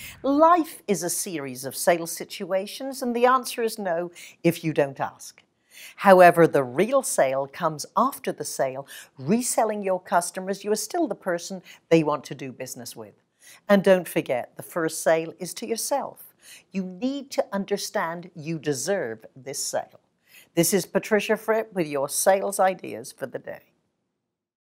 Life is a series of sales situations, and the answer is no if you don't ask. However, the real sale comes after the sale. Reselling your customers, you are still the person they want to do business with. And don't forget, the first sale is to yourself. You need to understand you deserve this sale. This is Patricia Fripp with your sales ideas for the day.